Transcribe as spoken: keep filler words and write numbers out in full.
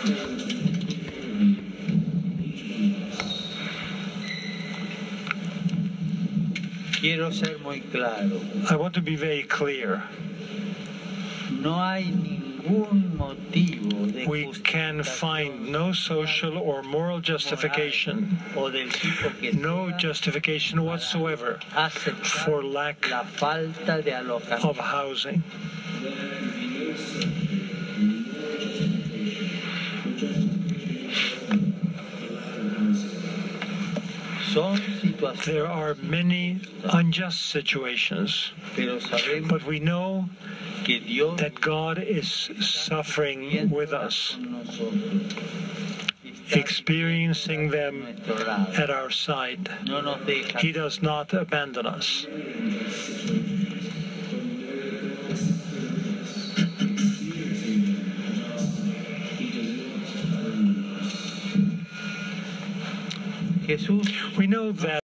Quiero ser muy claro. I want to be very clear. No hay ningún motivo de We can find no social or moral justification, o del tipo que no sea justification whatsoever for lack la falta de alojamiento. of housing. Son situaciones, There are many unjust situations, pero sabemos but we know que Dios that God is suffering with us, con nosotros. experiencing them Nuestro lado. at our side. No nos deja. He does not abandon us. Jesús We know that